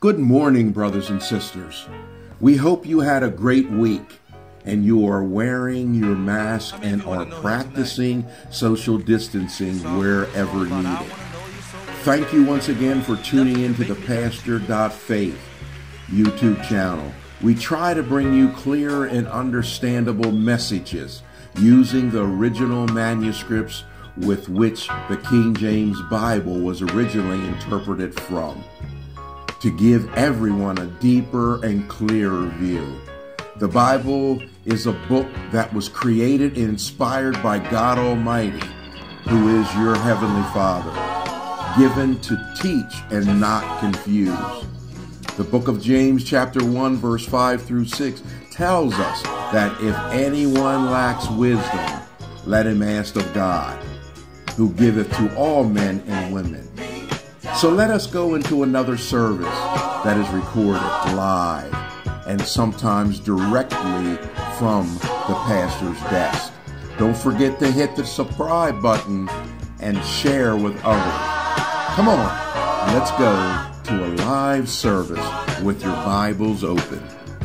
Good morning, brothers and sisters. We hope you had a great week and you are wearing your mask and are practicing social distancing wherever needed. Thank you once again for tuning into the Pastor.Faith YouTube channel. We try to bring you clear and understandable messages using the original manuscripts with which the King James Bible was originally interpreted from, to give everyone a deeper and clearer view. The Bible is a book that was created and inspired by God Almighty, who is your Heavenly Father, given to teach and not confuse. The book of James chapter 1 verse 5 through 6 tells us that if anyone lacks wisdom, let him ask of God, who giveth to all men and women. So let us go into another service that is recorded live and sometimes directly from the pastor's desk. Don't forget to hit the subscribe button and share with others. Come on, let's go to a live service with your Bibles open.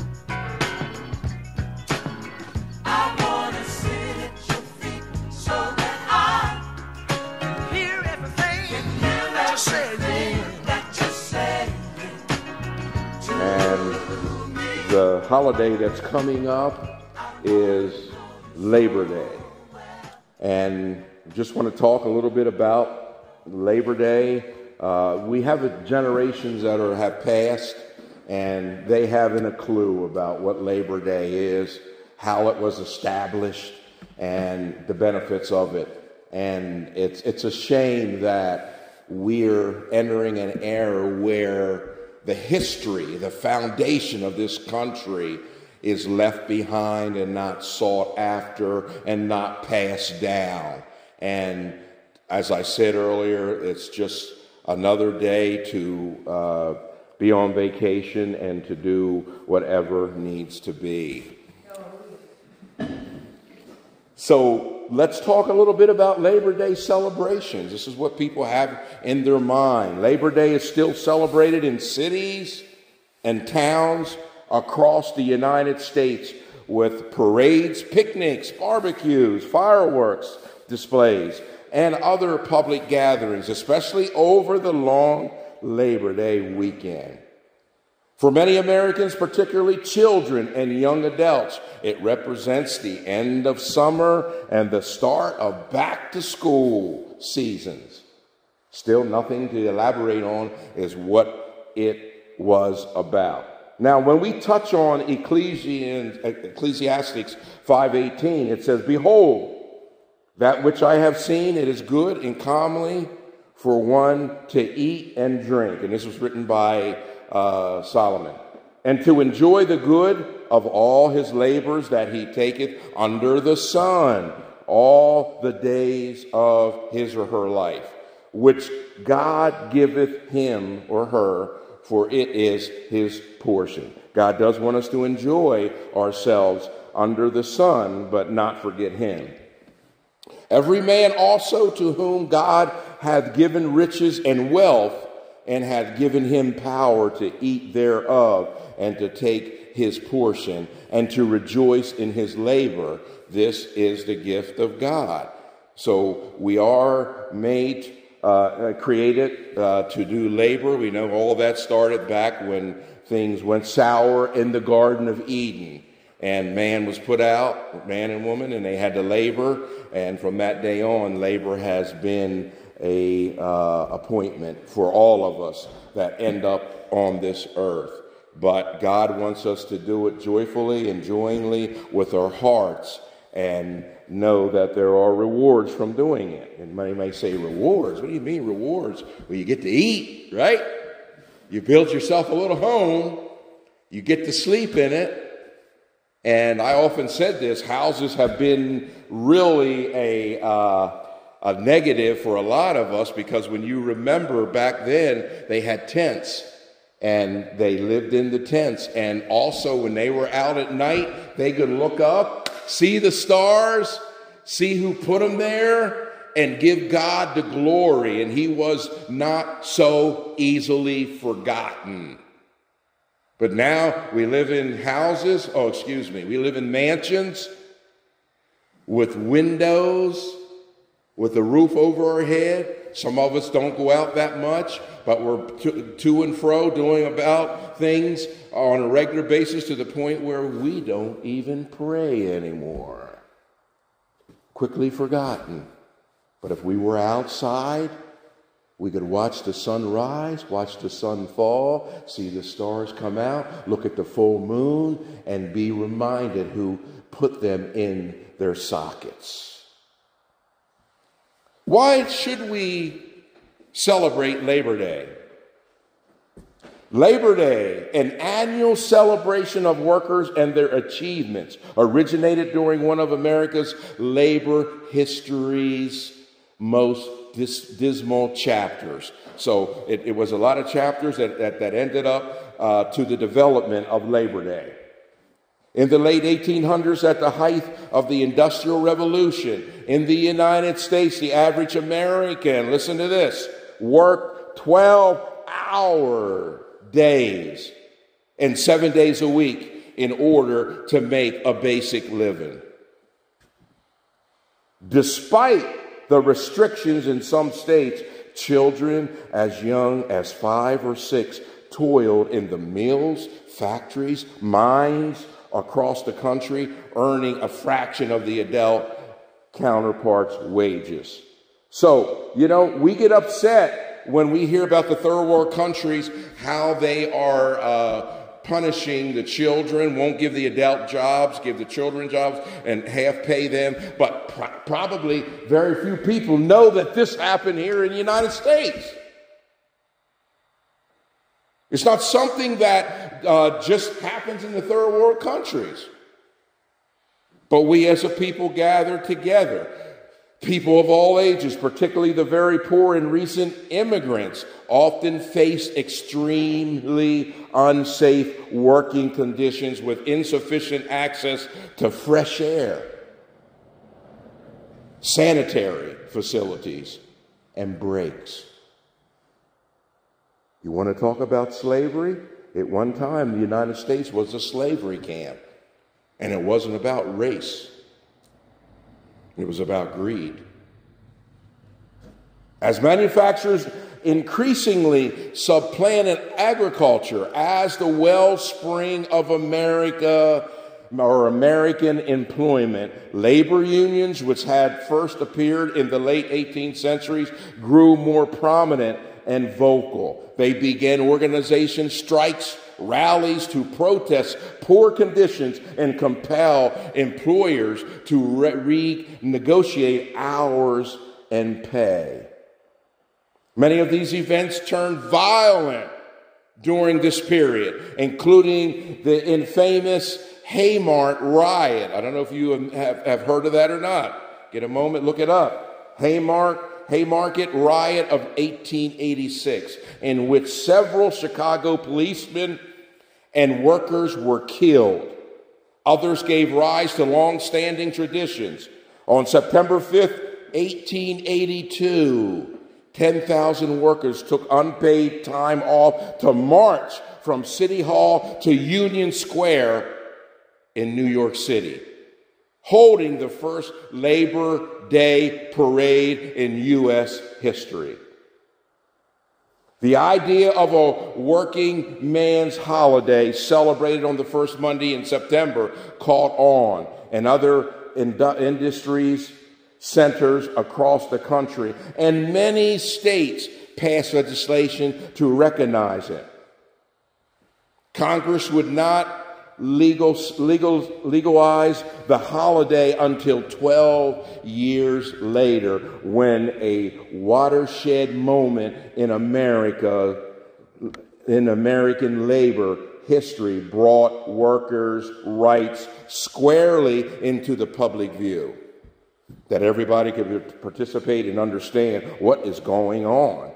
The holiday that's coming up is Labor Day. And just want to talk a little bit about Labor Day. We have generations that have passed, and they haven't a clue about what Labor Day is, how it was established, and the benefits of it. And it's a shame that we're entering an era where the history, the foundation of this country is left behind and not sought after and not passed down. And as I said earlier, it's just another day to be on vacation and to do whatever needs to be. So let's talk a little bit about Labor Day celebrations. This is what people have in their mind. Labor Day is still celebrated in cities and towns across the United States with parades, picnics, barbecues, fireworks displays, and other public gatherings, especially over the long Labor Day weekend. For many Americans, particularly children and young adults, it represents the end of summer and the start of back-to-school seasons. Still, nothing to elaborate on is what it was about. Now, when we touch on Ecclesiastes 5:18, it says, "Behold, that which I have seen, it is good and comely for one to eat and drink." And this was written by Solomon. "And to enjoy the good of all his labors that he taketh under the sun, all the days of his or her life, which God giveth him or her, for it is his portion." God does want us to enjoy ourselves under the sun, but not forget him. "Every man also to whom God hath given riches and wealth, and hath given him power to eat thereof, and to take his portion, and to rejoice in his labor. This is the gift of God." So we are made, created to do labor. We know all that started back when things went sour in the Garden of Eden. And man was put out, man and woman, and they had to labor. And from that day on, labor has been a appointment for all of us that end up on this earth. But God wants us to do it joyfully and joyingly with our hearts, and know that there are rewards from doing it. And many may say, rewards? What do you mean rewards? Well, you get to eat, right? You build yourself a little home. You get to sleep in it. And I often said this, houses have been really a negative for a lot of us, because when you remember back then, they had tents and they lived in the tents. And also when they were out at night, they could look up, see the stars, see who put them there, and give God the glory. And he was not so easily forgotten. But now we live in houses, we live in mansions with windows, with a roof over our head. Some of us don't go out that much, but we're to and fro doing about things on a regular basis to the point where we don't even pray anymore. Quickly forgotten. But if we were outside, we could watch the sun rise, watch the sun fall, see the stars come out, look at the full moon, and be reminded who put them in their sockets. Why should we celebrate Labor Day? Labor Day, an annual celebration of workers and their achievements, originated during one of America's labor history's most dismal chapters. So it was a lot of chapters that ended up to the development of Labor Day. In the late 1800s, at the height of the Industrial Revolution, in the United States, the average American, listen to this, worked 12-hour days and 7 days a week in order to make a basic living. Despite the restrictions in some states, children as young as 5 or 6 toiled in the mills, factories, mines across the country, earning a fraction of the adult counterparts' wages. So, we get upset when we hear about the third world countries, how they are punishing the children, won't give the adult jobs, give the children jobs, and half pay them. But probably very few people know that this happened here in the United States. It's not something that just happens in the third world countries. But we as a people gather together. People of all ages, particularly the very poor and recent immigrants, often face extremely unsafe working conditions with insufficient access to fresh air, sanitary facilities, and breaks. You want to talk about slavery? At one time, the United States was a slavery camp, and it wasn't about race. It was about greed. As manufacturers increasingly supplanted agriculture as the wellspring of America or American employment, labor unions, which had first appeared in the late 18th centuries, grew more prominent and vocal. They began organization strikes, rallies to protest poor conditions and compel employers to renegotiate hours and pay. Many of these events turned violent during this period, including the infamous Haymarket riot. I don't know if you have heard of that or not. Get a moment, look it up. Haymarket riot of 1886, in which several Chicago policemen and workers were killed. Others gave rise to long-standing traditions. On September 5th, 1882, 10,000 workers took unpaid time off to march from City Hall to Union Square in New York City, holding the first Labor Day parade in U.S. history. The idea of a working man's holiday celebrated on the first Monday in September caught on, and other industries, centers across the country, and many states passed legislation to recognize it. Congress would not legalize the holiday until 12 years later, when a watershed moment in American labor history brought workers' rights squarely into the public view, that everybody could participate and understand what is going on.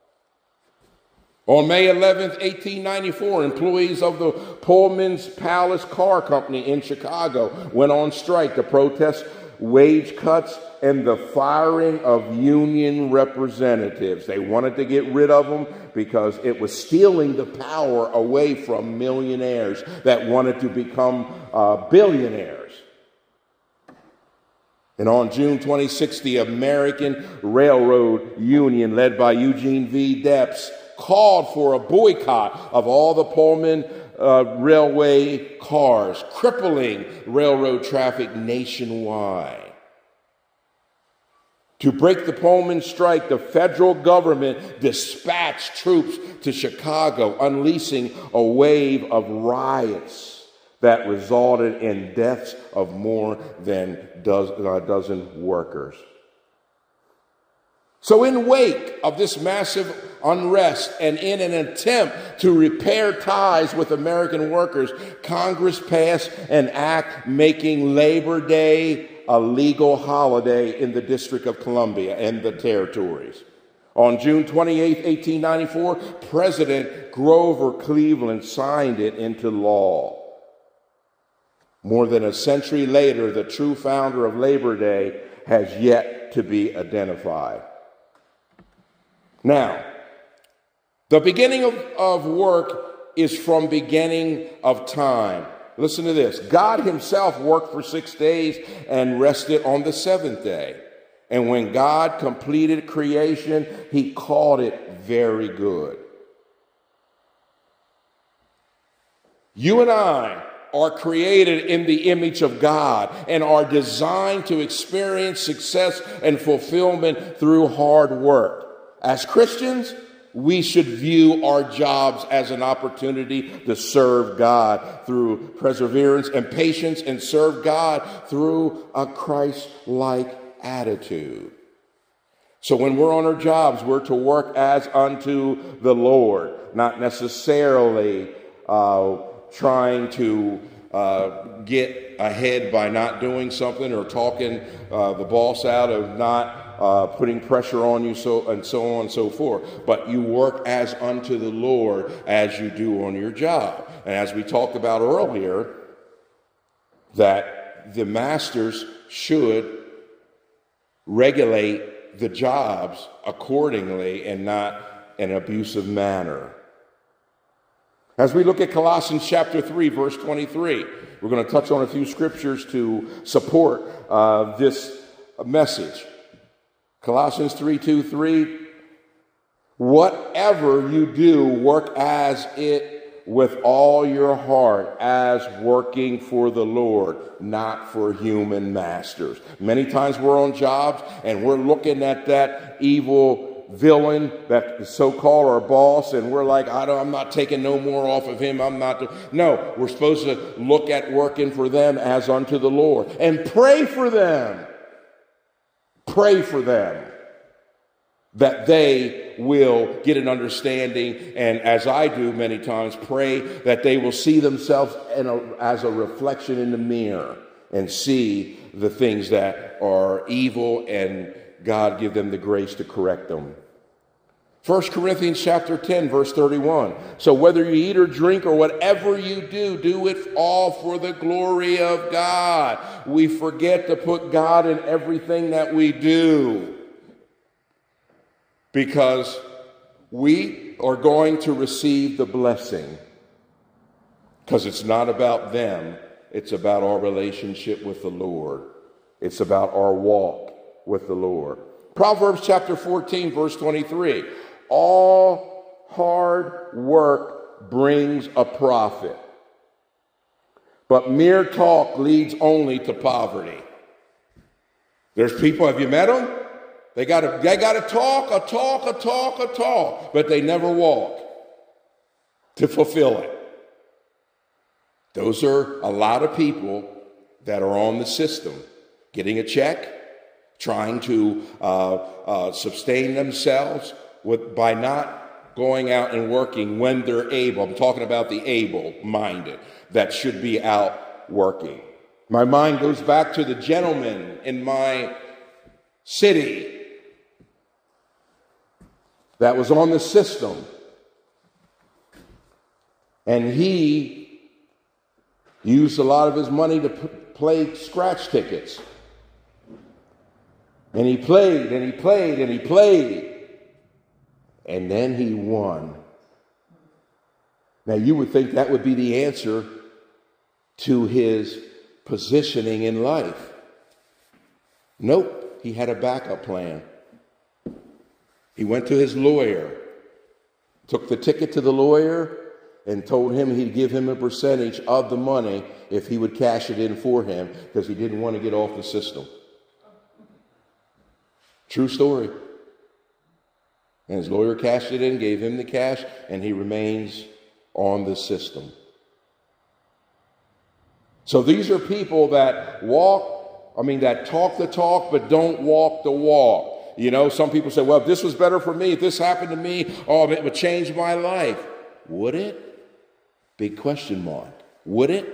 On May 11th, 1894, employees of the Pullman's Palace Car Company in Chicago went on strike to protest wage cuts, and the firing of union representatives. They wanted to get rid of them because it was stealing the power away from millionaires that wanted to become billionaires. And on June 26th, the American Railroad Union, led by Eugene V. Debs, called for a boycott of all the Pullman railway cars, crippling railroad traffic nationwide. To break the Pullman strike, the federal government dispatched troops to Chicago, unleashing a wave of riots that resulted in deaths of more than a dozen workers. So in wake of this massive unrest and in an attempt to repair ties with American workers, Congress passed an act making Labor Day a legal holiday in the District of Columbia and the territories. On June 28, 1894, President Grover Cleveland signed it into law. More than a century later, the true founder of Labor Day has yet to be identified. Now, the beginning of work is from beginning of time. Listen to this. God himself worked for 6 days and rested on the seventh day. And when God completed creation, he called it very good. You and I are created in the image of God and are designed to experience success and fulfillment through hard work. As Christians, we should view our jobs as an opportunity to serve God through perseverance and patience, and serve God through a Christ-like attitude. So when we're on our jobs, we're to work as unto the Lord, not necessarily trying to get ahead by not doing something or talking the boss out of not putting pressure on you, and so on and so forth. But you work as unto the Lord as you do on your job. And as we talked about earlier, that the masters should regulate the jobs accordingly and not in an abusive manner. As we look at Colossians chapter 3, verse 23, we're going to touch on a few scriptures to support this message. Colossians 3:2-3, whatever you do, work as it with all your heart, as working for the Lord, not for human masters. Many times we're on jobs and we're looking at that evil villain, that so-called our boss, and we're like, I'm not taking no more off of him. No, we're supposed to look at working for them as unto the Lord and pray for them. Pray for them that they will get an understanding, and as I do many times, pray that they will see themselves as a reflection in the mirror and see the things that are evil, and God give them the grace to correct them. 1 Corinthians chapter 10, verse 31. So whether you eat or drink or whatever you do, do it all for the glory of God. We forget to put God in everything that we do, because we are going to receive the blessing, because it's not about them. It's about our relationship with the Lord. It's about our walk with the Lord. Proverbs chapter 14, verse 23. All hard work brings a profit, but mere talk leads only to poverty. There's people, have you met them? They got to talk, but they never walk to fulfill it. Those are a lot of people that are on the system, getting a check, trying to sustain themselves by not going out and working when they're able. I'm talking about the able-minded that should be out working. My mind goes back to the gentleman in my city that was on the system, and he used a lot of his money to play scratch tickets. And he played and he played and he played. And then he won. Now you would think that would be the answer to his positioning in life. Nope, he had a backup plan. He went to his lawyer, took the ticket to the lawyer, and told him he'd give him a percentage of the money if he would cash it in for him, because he didn't want to get off the system. True story. And his lawyer cashed it in, gave him the cash, and he remains on the system. So these are people that that talk the talk, but don't walk the walk. You know, some people say, well, if this was better for me, if this happened to me, it would change my life. Would it? Big question mark. Would it?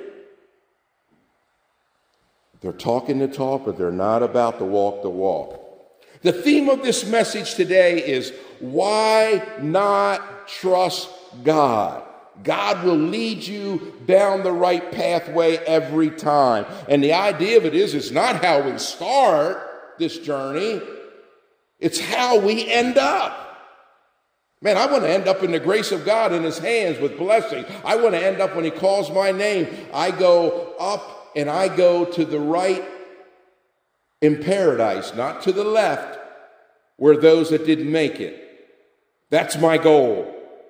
They're talking the talk, but they're not about to walk the walk. The theme of this message today is, why not trust God? God will lead you down the right pathway every time. And the idea of it is, it's not how we start this journey. It's how we end up. Man, I want to end up in the grace of God in his hands with blessing. I want to end up when he calls my name. I go up and I go to the right in paradise, not to the left where those that didn't make it. That's my goal.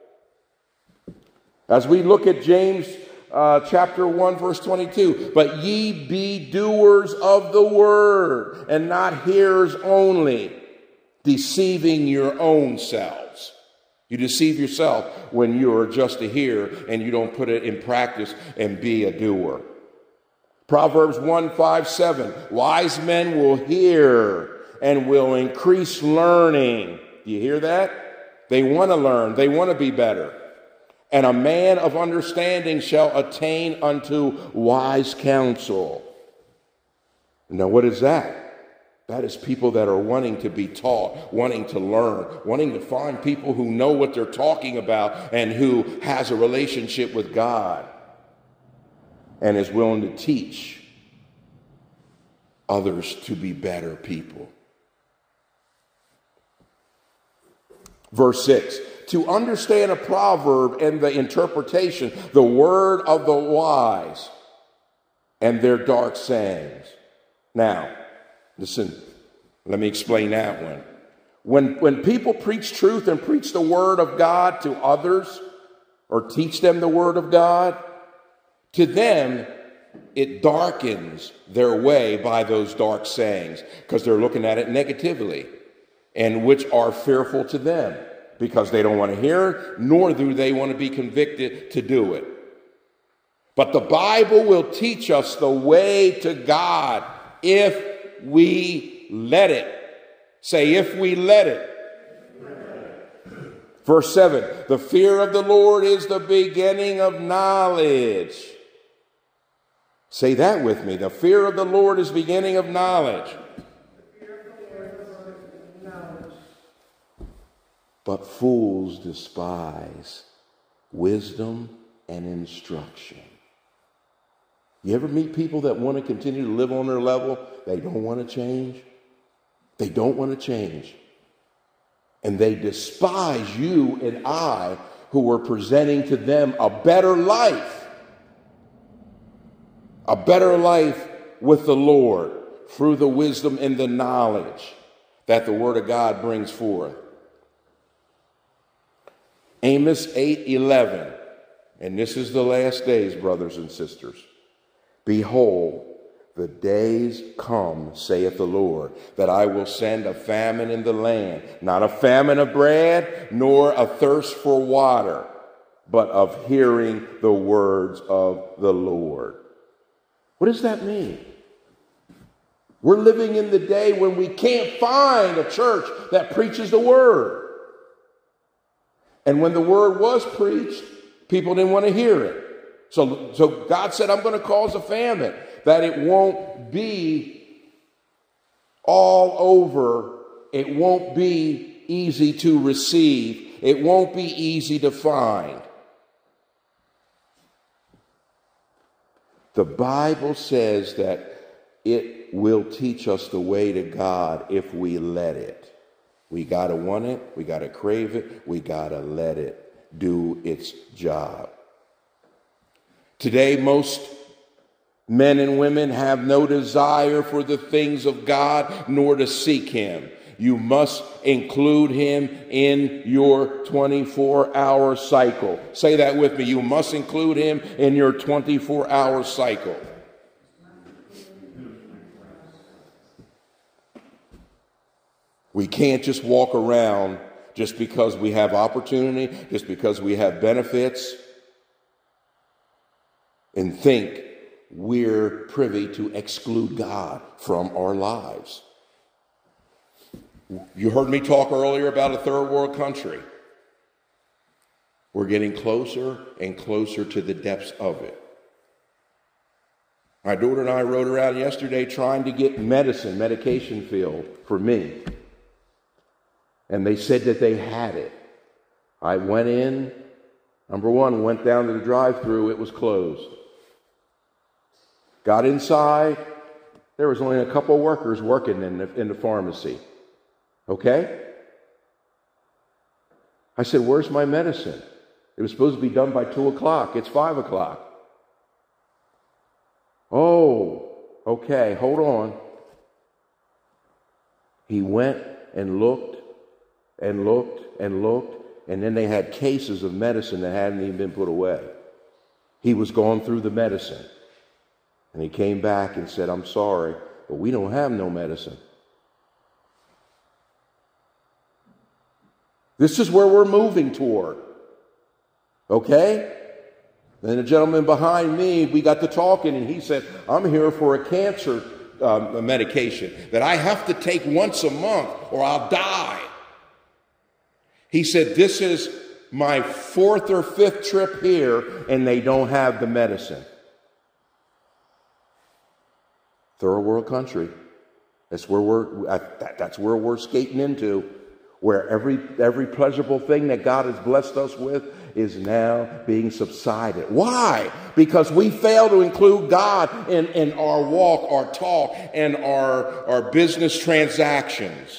As we look at James chapter 1, verse 22, but ye be doers of the word and not hearers only, deceiving your own selves. You deceive yourself when you are just a hearer and you don't put it in practice and be a doer. Proverbs 1:5-7, wise men will hear and will increase learning. Do you hear that? They want to learn. They want to be better. And a man of understanding shall attain unto wise counsel. Now, what is that? That is people that are wanting to be taught, wanting to learn, wanting to find people who know what they're talking about and who has a relationship with God and is willing to teach others to be better people. Verse 6, to understand a proverb and the interpretation, the word of the wise and their dark sayings. Now, listen, let me explain that one. When people preach truth and preach the word of God to others or teach them the word of God, to them, it darkens their way by those dark sayings because they're looking at it negatively, and which are fearful to them because they don't want to hear it, nor do they want to be convicted to do it. But the Bible will teach us the way to God if we let it. Say, if we let it. Verse 7, the fear of the Lord is the beginning of knowledge. Say that with me. The fear of the Lord is the beginning of knowledge. But fools despise wisdom and instruction. You ever meet people that want to continue to live on their level? They don't want to change. They don't want to change. And they despise you and I who are presenting to them a better life. A better life with the Lord through the wisdom and the knowledge that the Word of God brings forth. Amos 8:11, and this is the last days, brothers and sisters. Behold, the days come, saith the Lord, that I will send a famine in the land, not a famine of bread, nor a thirst for water, but of hearing the words of the Lord. What does that mean? We're living in the day when we can't find a church that preaches the word. And when the word was preached, people didn't want to hear it. So God said, I'm going to cause a famine, that it won't be all over. It won't be easy to receive. It won't be easy to find. The Bible says that it it will teach us the way to God if we let it. We got to want it. We got to crave it. We got to let it do its job. Today, most men and women have no desire for the things of God, nor to seek him. You must include him in your 24-hour cycle. Say that with me. You must include him in your 24-hour cycle. We can't just walk around just because we have opportunity, just because we have benefits, and think we're privy to exclude God from our lives. You heard me talk earlier about a third world country. We're getting closer and closer to the depths of it. My daughter and I rode around yesterday trying to get medication filled for me. And they said that they had it. I went in, number one, went down to the drive-thru, it was closed. Got inside, there was only a couple workers working in the pharmacy. Okay? I said, where's my medicine? It was supposed to be done by 2 o'clock. It's 5 o'clock. Oh, okay, hold on. He went and looked and looked and looked, and then they had cases of medicine that hadn't even been put away. He was going through the medicine. And he came back and said, I'm sorry, but we don't have no medicine. This is where we're moving toward. Okay? Then a gentleman behind me, we got to talking, and he said, I'm here for a cancer medication that I have to take once a month or I'll die. He said, this is my 4th or 5th trip here, and they don't have the medicine. Third world country. That's where we're skating into, where every pleasurable thing that God has blessed us with is now being subsided. Why? Because we fail to include God in our walk, our talk, and our business transactions.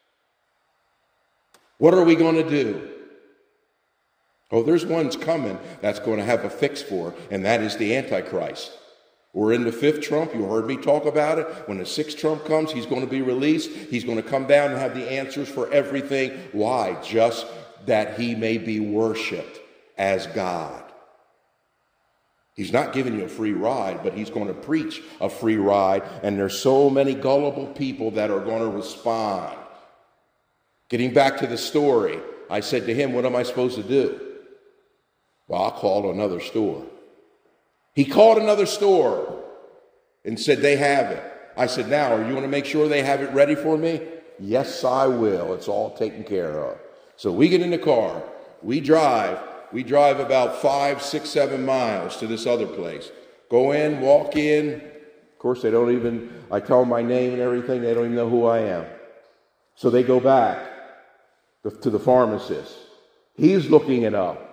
What are we going to do? Oh, there's one's coming that's going to have a fix for, and that is the Antichrist. We're in the 5th trump. You heard me talk about it. When the 6th trump comes, he's going to be released. He's going to come down and have the answers for everything. Why? Just that he may be worshiped as God. He's not giving you a free ride, but he's going to preach a free ride. And there's so many gullible people that are going to respond. Getting back to the story, I said to him, what am I supposed to do? Well, I'll call another store. He called another store and said, they have it. I said, now, are you going to make sure they have it ready for me? Yes, I will. It's all taken care of. So we get in the car. We drive about 5, 6, 7 miles to this other place. Go in, walk in. Of course, I tell them my name and everything. They don't even know who I am. So they go back to the pharmacist. He's looking it up.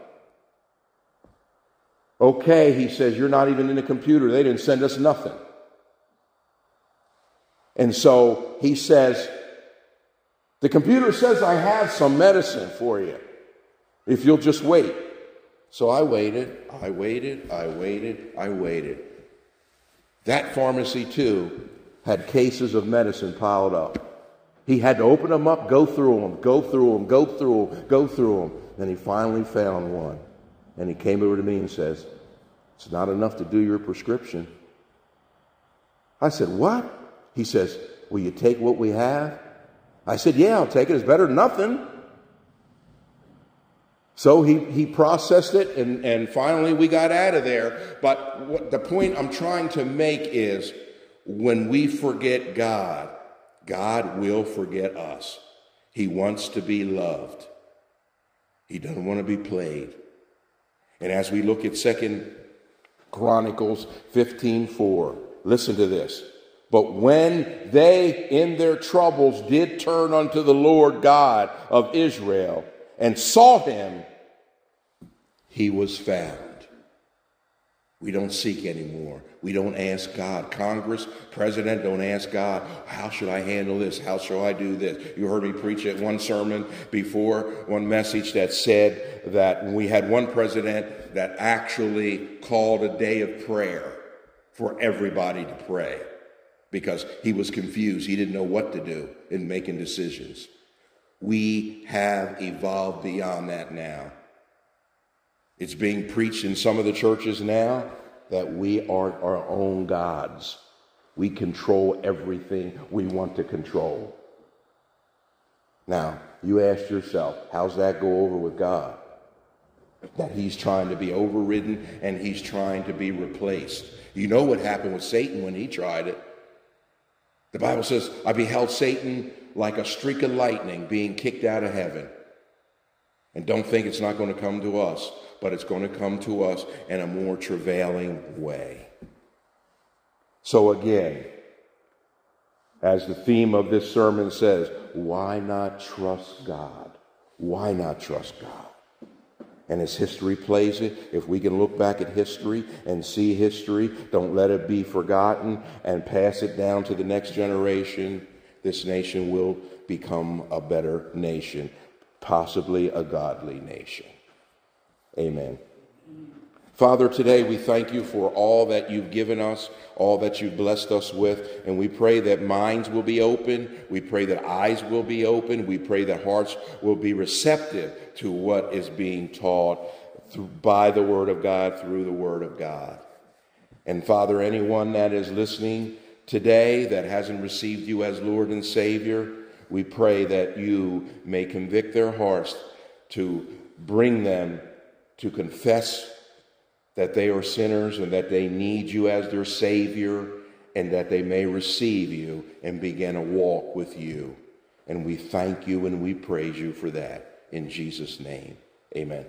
Okay, he says, you're not even in the computer. They didn't send us nothing. And so he says, the computer says I have some medicine for you, if you'll just wait. So I waited. That pharmacy, too, had cases of medicine piled up. He had to open them up, go through them. Then he finally found one. And he came over to me and says, it's not enough to do your prescription. I said, what? He says, will you take what we have? I said, yeah, I'll take it. It's better than nothing. So he processed it, and finally we got out of there. But the point I'm trying to make is, when we forget God, God will forget us. He wants to be loved. He doesn't want to be played. And as we look at 2 Chronicles 15:4, listen to this. But when they in their troubles did turn unto the Lord God of Israel and sought him, he was found. We don't seek anymore. We don't ask God. Congress, president, don't ask God, how should I handle this? How shall I do this? You heard me preach at one sermon before, one message that said that we had one president that actually called a day of prayer for everybody to pray because he was confused. He didn't know what to do in making decisions. We have evolved beyond that now. It's being preached in some of the churches now that we are our own gods. We control everything we want to control. Now, you ask yourself, how's that go over with God? That he's trying to be overridden and he's trying to be replaced. You know what happened with Satan when he tried it. The Bible says, I beheld Satan like a streak of lightning being kicked out of heaven. And don't think it's not going to come to us, but it's going to come to us in a more travailing way. So again, as the theme of this sermon says, why not trust God? Why not trust God? And as history plays it, if we can look back at history and see history, don't let it be forgotten and pass it down to the next generation, this nation will become a better nation, possibly a godly nation. Amen. Father, today we thank you for all that you've given us, all that you've blessed us with, and we pray that minds will be open. We pray that eyes will be open. We pray that hearts will be receptive to what is being taught by the Word of God, through the Word of God. And Father, anyone that is listening today that hasn't received you as Lord and Savior, we pray that you may convict their hearts to bring them to confess that they are sinners and that they need you as their Savior, and that they may receive you and begin a walk with you. And we thank you and we praise you for that. In Jesus' name, amen.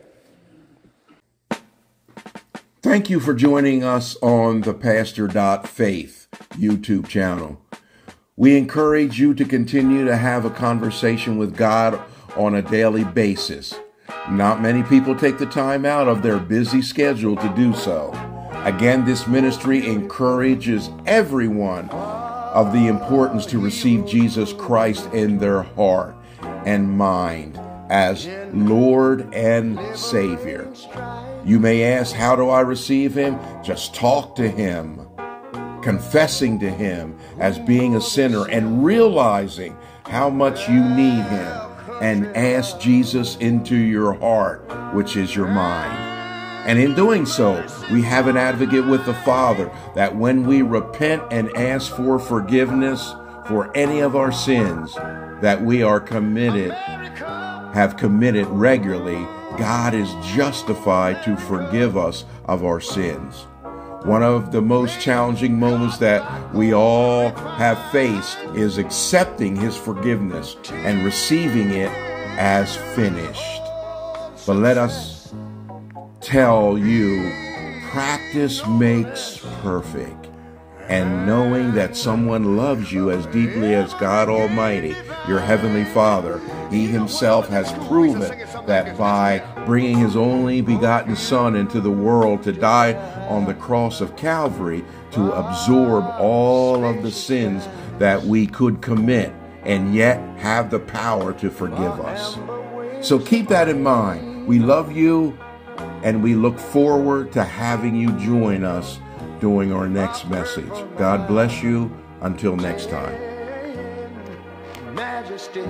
Thank you for joining us on the Pastor.Faith YouTube channel. We encourage you to continue to have a conversation with God on a daily basis. Not many people take the time out of their busy schedule to do so. Again, this ministry encourages everyone of the importance to receive Jesus Christ in their heart and mind as Lord and Savior. You may ask, how do I receive him? Just talk to him, confessing to him as being a sinner and realizing how much you need him. And ask Jesus into your heart, which is your mind. And in doing so, we have an advocate with the Father, that when we repent and ask for forgiveness for any of our sins that we are have committed regularly, God is justified to forgive us of our sins. One of the most challenging moments that we all have faced is accepting his forgiveness and receiving it as finished. But let us tell you, practice makes perfect. And knowing that someone loves you as deeply as God Almighty, your Heavenly Father, he himself has proven that by bringing his only begotten Son into the world to die on the cross of Calvary to absorb all of the sins that we could commit and yet have the power to forgive us. So keep that in mind. We love you and we look forward to having you join us during our next message. God bless you. Until next time. Majesties,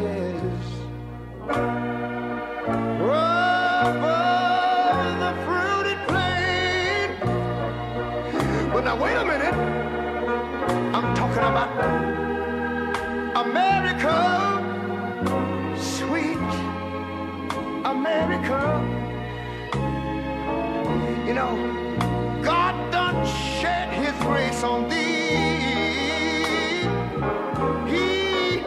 the fruited plain. But now wait a minute. I'm talking about America, sweet America. You know, God done shed his grace on thee. He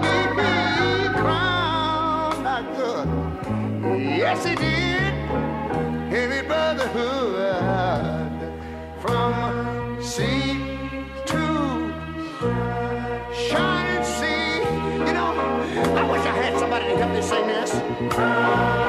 crowned our good. Yes, he did. Heavy brotherhood from sea to shining sea. You know, I wish I had somebody to help me sing this.